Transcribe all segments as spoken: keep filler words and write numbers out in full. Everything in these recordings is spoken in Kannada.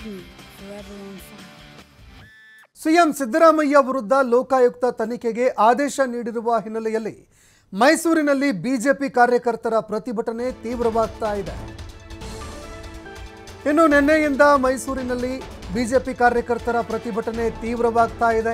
TV forever on fire. CM Siddaramaiah ವಿರುದ್ಧ ಲೋಕಾಯುಕ್ತ ತನಿಖೆಗೆ ಆದೇಶ ನೀಡಿರುವ ಹಿನ್ನೆಲೆಯಲ್ಲಿ ಮೈಸೂರಿನಲ್ಲಿ ಬಿಜೆಪಿ ಕಾರ್ಯಕರ್ತರ ಪ್ರತಿಭಟನೆ ತೀವ್ರವಾಗ್ತಾ ಇದೆ. ಇನ್ನು ನಿನ್ನೆಯಿಂದ ಮೈಸೂರಿನಲ್ಲಿ ಬಿಜೆಪಿ ಕಾರ್ಯಕರ್ತರ ಪ್ರತಿಭಟನೆ ತೀವ್ರವಾಗ್ತಾ ಇದೆ.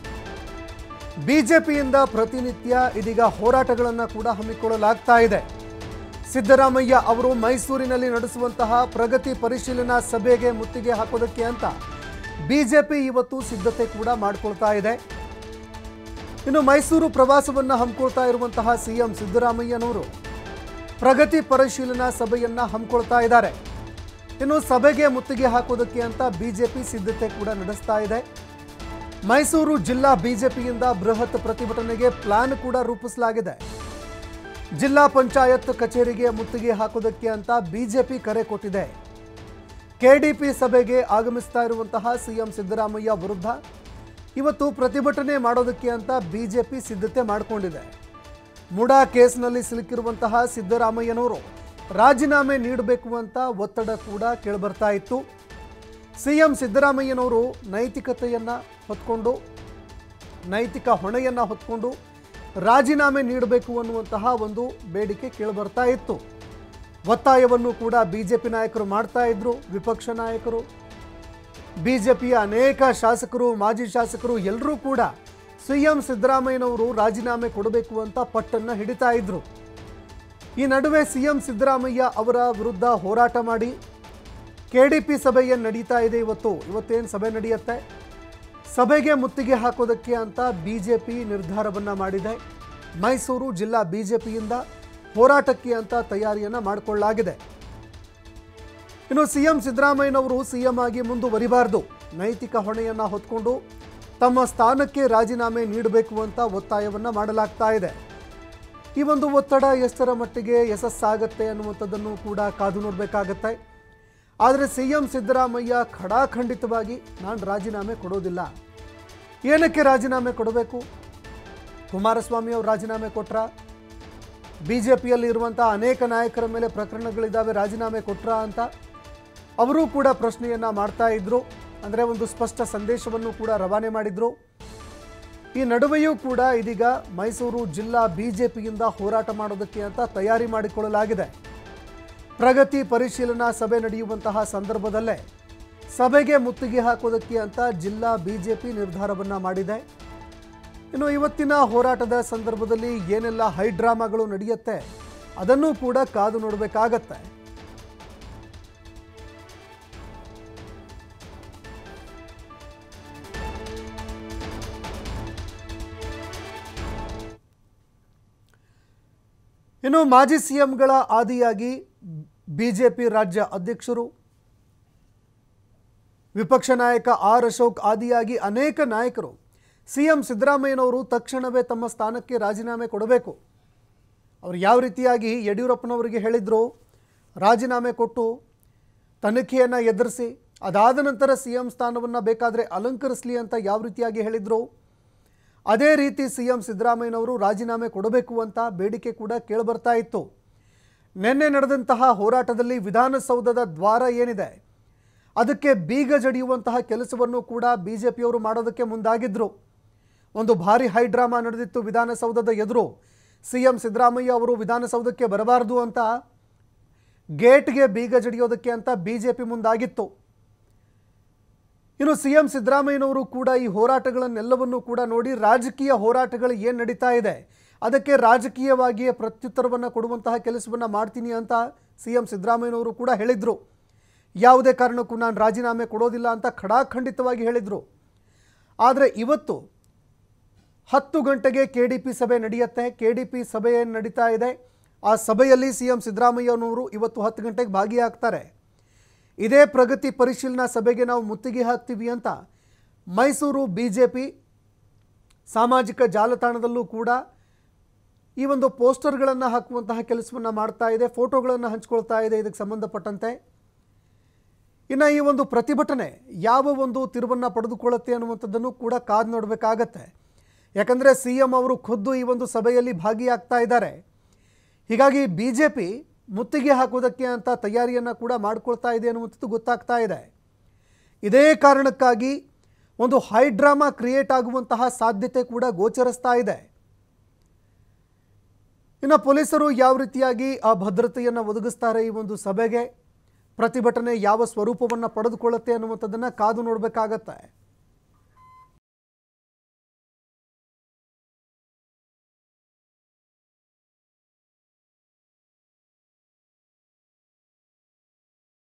ಬಿಜೆಪಿಯಿಂದ ಪ್ರತಿನಿತ್ಯ ಇದೀಗ ಹೋರಾಟಗಳನ್ನು ಕೂಡ ಹಮ್ಮಿಕೊಳ್ಳಲಾಗ್ತಾ ಇದೆ. ಸಿದ್ದರಾಮಯ್ಯ ಅವರು ಮೈಸೂರಿನಲ್ಲಿ ನಡೆಸುವಂತಹ ಪ್ರಗತಿ ಪರಿಶೀಲನಾ ಸಭೆಗೆ ಮುತ್ತಿಗೆ ಹಾಕೋದಕ್ಕೆ ಅಂತ ಬಿಜೆಪಿ ಇವತ್ತು ಸಿದ್ಧತೆ ಕೂಡ ಮಾಡಿಕೊಳ್ತಾ ಇದೆ. ಇನ್ನು ಮೈಸೂರು ಪ್ರವಾಸವನ್ನು ಹಮ್ಮಿಕೊಳ್ತಾ ಇರುವಂತಹ ಸಿಎಂ ಸಿದ್ದರಾಮಯ್ಯನವರು ಪ್ರಗತಿ ಪರಿಶೀಲನಾ ಸಭೆಯನ್ನ ಹಮ್ಮಿಕೊಳ್ತಾ ಇದ್ದಾರೆ. ಇನ್ನು ಸಭೆಗೆ ಮುತ್ತಿಗೆ ಹಾಕೋದಕ್ಕೆ ಅಂತ ಬಿಜೆಪಿ ಸಿದ್ಧತೆ ಕೂಡ ನಡೆಸ್ತಾ ಇದೆ. ಮೈಸೂರು ಜಿಲ್ಲಾ ಬಿಜೆಪಿಯಿಂದ ಬೃಹತ್ ಪ್ರತಿಭಟನೆಗೆ ಪ್ಲಾನ್ ಕೂಡ ರೂಪಿಸಲಾಗಿದೆ. ಜಿಲ್ಲಾ ಪಂಚಾಯತ್ ಕಚೇರಿಗೆ ಮುತ್ತಿಗೆ ಹಾಕೋದಕ್ಕೆ ಅಂತ ಬಿಜೆಪಿ ಕರೆ ಕೊಟ್ಟಿದೆ. ಕೆಡಿಪಿ ಸಭೆಗೆ ಆಗಮಿಸ್ತಾ ಇರುವಂತಹ ಸಿಎಂ ಸಿದ್ದರಾಮಯ್ಯ ವಿರುದ್ಧ ಇವತ್ತು ಪ್ರತಿಭಟನೆ ಮಾಡೋದಕ್ಕೆ ಅಂತ ಬಿಜೆಪಿ ಸಿದ್ಧತೆ ಮಾಡಿಕೊಂಡಿದೆ. ಮುಡಾ ಕೇಸ್ನಲ್ಲಿ ಸಿಲುಕಿರುವಂತಹ ಸಿದ್ದರಾಮಯ್ಯನವರು ರಾಜೀನಾಮೆ ನೀಡಬೇಕು ಅಂತ ಒತ್ತಡ ಕೂಡ ಕೇಳಿಬರ್ತಾ ಇತ್ತು. ಸಿಎಂ ಸಿದ್ದರಾಮಯ್ಯನವರು ನೈತಿಕತೆಯನ್ನು ಹೊತ್ಕೊಂಡು ನೈತಿಕ ಹೊಣೆಯನ್ನು ಹೊತ್ಕೊಂಡು ರಾಜೀನಾಮೆ ನೀಡಬೇಕು ಅನ್ನುವಂತಹ ಒಂದು ಬೇಡಿಕೆ ಕೇಳಿಬರ್ತಾ ಇತ್ತು. ಒತ್ತಾಯವನ್ನು ಕೂಡ ಬಿಜೆಪಿ ನಾಯಕರು ಮಾಡ್ತಾ ಇದ್ರು. ವಿಪಕ್ಷ ನಾಯಕರು, ಬಿಜೆಪಿಯ ಅನೇಕ ಶಾಸಕರು, ಮಾಜಿ ಶಾಸಕರು ಎಲ್ಲರೂ ಕೂಡ ಸಿಎಂ ಸಿದ್ದರಾಮಯ್ಯನವರು ರಾಜೀನಾಮೆ ಕೊಡಬೇಕು ಅಂತ ಪಟ್ಟನ್ನು ಹಿಡಿತಾ ಇದ್ರು. ಈ ನಡುವೆ ಸಿಎಂ ಸಿದ್ದರಾಮಯ್ಯ ಅವರ ವಿರುದ್ಧ ಹೋರಾಟ ಮಾಡಿ ಕೆಡಿಪಿ ಸಭೆ ಏನು ನಡೀತಾ ಇದೆ ಇವತ್ತು ಇವತ್ತೇನು ಸಭೆ ನಡೆಯುತ್ತೆ, ಸಭೆಗೆ ಮುತ್ತಿಗೆ ಹಾಕೋದಕ್ಕೆ ಅಂತ ಬಿಜೆಪಿ ನಿರ್ಧಾರವನ್ನು ಮಾಡಿದೆ. ಮೈಸೂರು ಜಿಲ್ಲಾ ಬಿಜೆಪಿಯಿಂದ ಹೋರಾಟಕ್ಕೆ ಅಂತ ತಯಾರಿಯನ್ನು ಮಾಡಿಕೊಳ್ಳಲಾಗಿದೆ. ಇನ್ನು ಸಿಎಂ ಸಿದ್ದರಾಮಯ್ಯನವರು ಸಿಎಂ ಆಗಿ ಮುಂದುವರಿಬಾರದು, ನೈತಿಕ ಹೊಣೆಯನ್ನು ಹೊತ್ಕೊಂಡು ತಮ್ಮ ಸ್ಥಾನಕ್ಕೆ ರಾಜೀನಾಮೆ ನೀಡಬೇಕು ಅಂತ ಒತ್ತಾಯವನ್ನು ಮಾಡಲಾಗ್ತಾ ಇದೆ. ಈ ಒಂದು ಒತ್ತಡ ಎಷ್ಟರ ಮಟ್ಟಿಗೆ ಯಶಸ್ಸಾಗತ್ತೆ ಅನ್ನುವಂಥದ್ದನ್ನು ಕೂಡ ಕಾದು ನೋಡಬೇಕಾಗತ್ತೆ. ಆದರೆ ಸಿಎಂ ಸಿದ್ದರಾಮಯ್ಯ ಖಡಾಖಂಡಿತವಾಗಿ ನಾನು ರಾಜೀನಾಮೆ ಕೊಡೋದಿಲ್ಲ. ಏನಕ್ಕೆ ರಾಜೀನಾಮೆ ಕೊಡಬೇಕು? ಕುಮಾರಸ್ವಾಮಿ ಅವರು ರಾಜೀನಾಮೆ ಕೊಟ್ರ, ಬಿಜೆಪಿಯಲ್ಲಿ ಇರುವಂಥ ಅನೇಕ ನಾಯಕರ ಮೇಲೆ ಪ್ರಕರಣಗಳಿದ್ದಾವೆ, ರಾಜೀನಾಮೆ ಕೊಟ್ರ ಅಂತ ಅವರೂ ಕೂಡ ಪ್ರಶ್ನೆಯನ್ನು ಮಾಡ್ತಾ ಇದ್ರು. ಅಂದರೆ ಒಂದು ಸ್ಪಷ್ಟ ಸಂದೇಶವನ್ನು ಕೂಡ ರವಾನೆ ಮಾಡಿದ್ರು. ಈ ನಡುವೆಯೂ ಕೂಡ ಇದೀಗ ಮೈಸೂರು ಜಿಲ್ಲಾ ಬಿಜೆಪಿಯಿಂದ ಹೋರಾಟ ಮಾಡೋದಕ್ಕೆ ಅಂತ ತಯಾರಿ ಮಾಡಿಕೊಳ್ಳಲಾಗಿದೆ. ಪ್ರಗತಿ ಪರಿಶೀಲನಾ ಸಭೆ ನಡೆಯುವಂತಹ ಸಂದರ್ಭದಲ್ಲೇ ಸಭೆಗೆ ಮುತ್ತಿಗೆ ಹಾಕೋದಕ್ಕೆ ಅಂತ ಜಿಲ್ಲಾ ಬಿಜೆಪಿ ನಿರ್ಧಾರವನ್ನು ಮಾಡಿದೆ. ಇನ್ನು ಇವತ್ತಿನ ಹೋರಾಟದ ಸಂದರ್ಭದಲ್ಲಿ ಏನೆಲ್ಲ ಹೈಡ್ರಾಮಾಗಳು ನಡೆಯುತ್ತೆ ಅದನ್ನೂ ಕೂಡ ಕಾದು ನೋಡಬೇಕಾಗತ್ತೆ. ಇನ್ನು ಮಾಜಿ ಸಿಎಂಗಳ ಆದಿಯಾಗಿ ಬಿಜೆಪಿ ರಾಜ್ಯ ಅಧ್ಯಕ್ಷರು, ವಿಪಕ್ಷ ನಾಯಕ ಆರ್ ಅಶೋಕ್ ಆದಿಯಾಗಿ ಅನೇಕ ನಾಯಕರು ಸಿಎಂ ಸಿದ್ದರಾಮಯ್ಯನವರು ತಕ್ಷಣವೇ ತಮ್ಮ ಸ್ಥಾನಕ್ಕೆ ರಾಜೀನಾಮೆ ಕೊಡಬೇಕು. ಅವರು ಯಾವ ರೀತಿಯಾಗಿ ಯಡಿಯೂರಪ್ಪನವರಿಗೆ ಹೇಳಿದ್ರು, ರಾಜೀನಾಮೆ ಕೊಟ್ಟು ತನಿಖೆಯನ್ನು ಎದುರಿಸಿ ಅದಾದ ನಂತರ ಸಿ ಎಂ ಸ್ಥಾನವನ್ನು ಬೇಕಾದರೆ ಅಲಂಕರಿಸಲಿ ಅಂತ ಯಾವ ರೀತಿಯಾಗಿ ಹೇಳಿದ್ರು, ಅದೇ ರೀತಿ ಸಿಎಂ ಸಿದ್ದರಾಮಯ್ಯನವರು ರಾಜೀನಾಮೆ ಕೊಡಬೇಕು ಅಂತ ಬೇಡಿಕೆ ಕೂಡ ಕೇಳಿಬರ್ತಾ ಇತ್ತು. ನಿನ್ನೆ ನಡೆದಂತಹ ಹೋರಾಟದಲ್ಲಿ ವಿಧಾನಸೌಧದ ದ್ವಾರ ಏನಿದೆ ಅದಕ್ಕೆ ಬೀಗ ಜಡಿಯುವಂತಹ ಕೆಲಸವನ್ನು ಕೂಡ ಬಿಜೆಪಿಯವರು ಮಾಡೋದಕ್ಕೆ ಮುಂದಾಗಿದ್ದರು. ಒಂದು ಭಾರಿ ಹೈಡ್ರಾಮಾ ನಡೆದಿತ್ತು ವಿಧಾನಸೌಧದ ಎದುರು. ಸಿಎಂ ಸಿದ್ದರಾಮಯ್ಯ ಅವರು ವಿಧಾನಸೌಧಕ್ಕೆ ಬರಬಾರದು ಅಂತ ಗೇಟ್ಗೆ ಬೀಗ ಜಡಿಯೋದಕ್ಕೆ ಅಂತ ಬಿಜೆಪಿ ಮುಂದಾಗಿತ್ತು. ಇನ್ನು ಸಿಎಂ ಸಿದ್ದರಾಮಯ್ಯನವರು ಕೂಡ ಈ ಹೋರಾಟಗಳನ್ನೆಲ್ಲವನ್ನೂ ಕೂಡ ನೋಡಿ ರಾಜಕೀಯ ಹೋರಾಟಗಳು ಏನು ನಡೀತಾ ಇದೆ ಅದಕ್ಕೆ ರಾಜಕೀಯವಾಗಿಯೇ ಪ್ರತ್ಯುತ್ತರವನ್ನು ಕೊಡುವಂತಹ ಕೆಲಸವನ್ನು ಮಾಡ್ತೀನಿ ಅಂತ ಸಿಎಂ ಸಿದ್ದರಾಮಯ್ಯನವರು ಕೂಡ ಹೇಳಿದರು. ಯಾವುದೇ ಕಾರಣಕ್ಕೂ ನಾನು ರಾಜೀನಾಮೆ ಕೊಡೋದಿಲ್ಲ ಅಂತ ಖಡಾಖಂಡಿತವಾಗಿ ಹೇಳಿದರು. ಆದರೆ ಇವತ್ತು ಹತ್ತು ಗಂಟೆಗೆ ಕೆಡಿಪಿ ಸಭೆ ನಡೆಯುತ್ತೆ. ಕೆಡಿಪಿ ಸಭೆ ಏನು ನಡೀತಾ ಇದೆ ಆ ಸಭೆಯಲ್ಲಿ ಸಿಎಂ ಸಿದ್ದರಾಮಯ್ಯನವರು ಇವತ್ತು ಹತ್ತು ಗಂಟೆಗೆ ಭಾಗಿಯಾಗ್ತಾರೆ. ಇದೇ ಪ್ರಗತಿ ಪರಿಶೀಲನಾ ಸಭೆಗೆ ನಾವು ಮುತ್ತಿಗೆ ಹಾಕ್ತೀವಿ ಅಂತ ಮೈಸೂರು ಬಿಜೆಪಿ ಸಾಮಾಜಿಕ ಜಾಲತಾಣದಲ್ಲೂ ಕೂಡ ಈ ಒಂದು ಪೋಸ್ಟರ್ಗಳನ್ನು ಹಾಕುವಂತಹ ಕೆಲಸವನ್ನು ಮಾಡ್ತಾ ಇದೆ, ಫೋಟೋಗಳನ್ನು ಹಂಚ್ಕೊಳ್ತಾ ಇದೆ ಇದಕ್ಕೆ ಸಂಬಂಧಪಟ್ಟಂತೆ. ಇನ್ನು ಈ ಒಂದು ಪ್ರತಿಭಟನೆ ಯಾವ ಒಂದು ತಿರುವನ್ನು ಪಡೆದುಕೊಳ್ಳುತ್ತೆ ಅನ್ನುವಂಥದ್ದನ್ನು ಕೂಡ ಕಾದು ನೋಡಬೇಕಾಗತ್ತೆ. ಯಾಕಂದರೆ ಸಿ ಎಂ ಅವರು ಖುದ್ದು ಈ ಒಂದು ಸಭೆಯಲ್ಲಿ ಭಾಗಿಯಾಗ್ತಾ ಇದ್ದಾರೆ. ಹೀಗಾಗಿ ಬಿಜೆಪಿ ಮುತ್ತಿಗೆ ಹಾಕೋದಕ್ಕೆ ಅಂತ ತಯಾರಿಯನ್ನು ಕೂಡ ಮಾಡ್ಕೊಳ್ತಾ ಇದೆ ಅನ್ನುವಂಥದ್ದು ಗೊತ್ತಾಗ್ತಾ ಇದೆ. ಇದೇ ಕಾರಣಕ್ಕಾಗಿ ಒಂದು ಹೈ ಡ್ರಾಮಾ ಕ್ರಿಯೇಟ್ ಆಗುವಂತಹ ಸಾಧ್ಯತೆ ಕೂಡ ಗೋಚರಿಸ್ತಾ ಇದೆ. ಇನ್ನು ಪೊಲೀಸರು ಯಾವ ರೀತಿಯಾಗಿ ಆ ಭದ್ರತೆಯನ್ನು ಒದಗಿಸ್ತಾರೆ, ಈ ಒಂದು ಸಭೆಗೆ ಪ್ರತಿಭಟನೆ ಯಾವ ಸ್ವರೂಪವನ್ನು ಪಡೆದುಕೊಳ್ಳುತ್ತೆ ಅನ್ನುವಂಥದ್ದನ್ನು ಕಾದು ನೋಡಬೇಕಾಗತ್ತೆ.